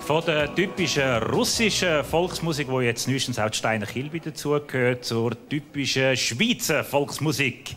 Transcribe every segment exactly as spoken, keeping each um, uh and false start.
Von der typischen russischen Volksmusik, wo jetzt neuestens auch die Steiner Kilby dazugehört, zur typischen Schweizer Volksmusik.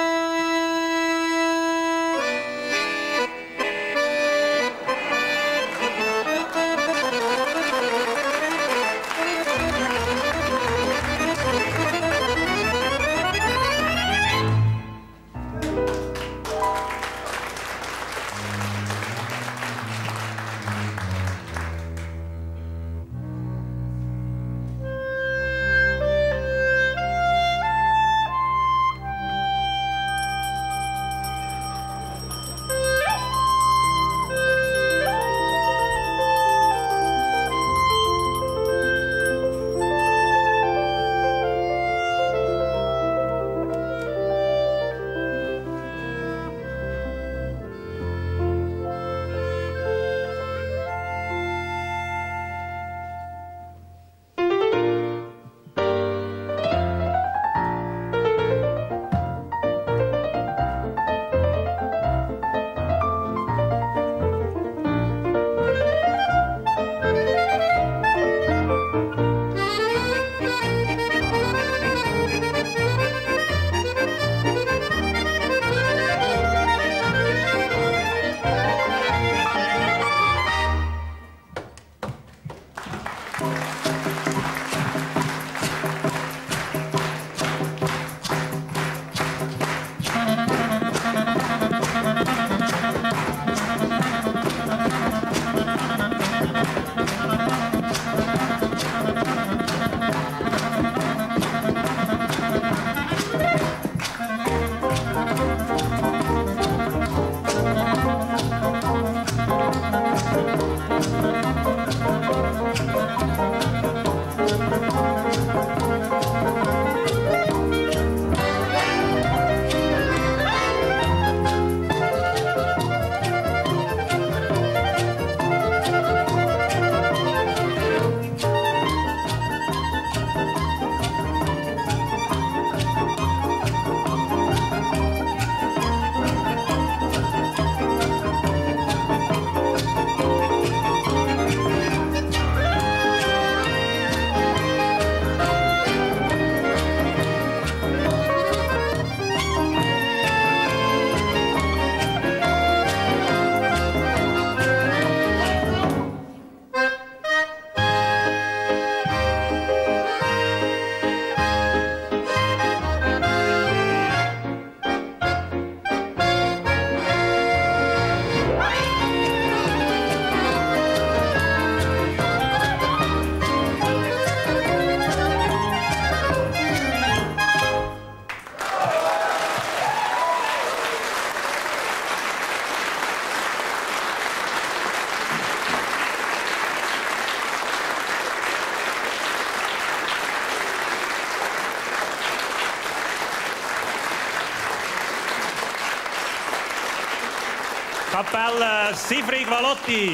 Kapelle Sifrig Valotti.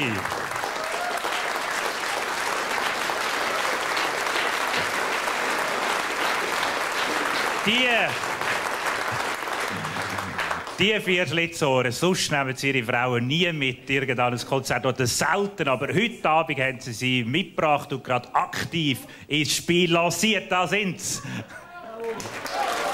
Die, die vier Schlitzohren, sonst nehmen sie ihre Frauen nie mit irgendeinem Konzert oder selten, aber heute Abend haben sie sie mitgebracht und gerade aktiv ins Spiel lanciert. Da sind sie.